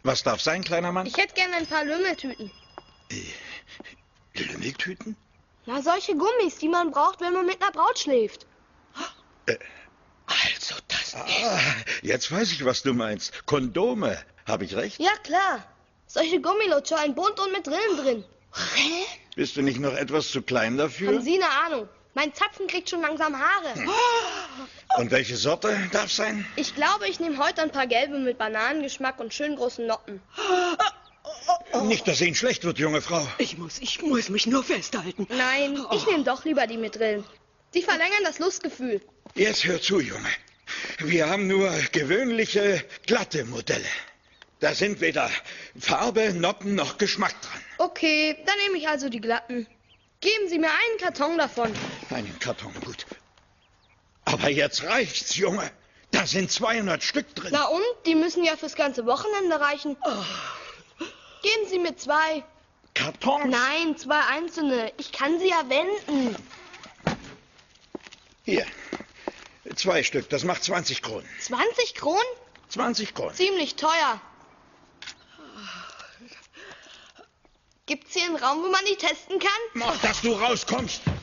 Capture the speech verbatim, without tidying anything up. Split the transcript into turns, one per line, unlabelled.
Was darf sein, kleiner Mann?
Ich hätte gerne ein paar Lümmeltüten.
Äh, Lümmeltüten?
Na, solche Gummis, die man braucht, wenn man mit einer Braut schläft.
Äh,
Also, das
ah,
ist...
jetzt weiß ich, was du meinst. Kondome. Habe ich recht?
Ja, klar. Solche Gummilutscher, ein Bund und mit Rillen drin.
Rillen?
Bist du nicht noch etwas zu klein dafür?
Haben Sie eine Ahnung? Mein Zapfen kriegt schon langsam Haare.
Hm. Und welche Sorte darf sein?
Ich glaube, ich nehme heute ein paar gelbe mit Bananengeschmack und schön großen Noppen.
Nicht, dass Ihnen schlecht wird, junge Frau.
Ich muss, ich muss mich nur festhalten.
Nein, ich nehme doch lieber die mit Rillen. Die verlängern das Lustgefühl.
Jetzt hör zu, Junge. Wir haben nur gewöhnliche, glatte Modelle. Da sind weder Farbe, Noppen noch Geschmack dran.
Okay, dann nehme ich also die glatten. Geben Sie mir einen Karton davon.
Einen Karton, gut. Aber jetzt reicht's, Junge. Da sind zweihundert Stück drin.
Na und? Die müssen ja fürs ganze Wochenende reichen. Geben Sie mir zwei.
Karton?
Nein, zwei einzelne. Ich kann sie ja wenden.
Hier. Zwei Stück, das macht zwanzig Kronen.
zwanzig Kronen?
zwanzig Kronen.
Ziemlich teuer. Gibt's hier einen Raum, wo man die testen kann?
Mach, dass du rauskommst.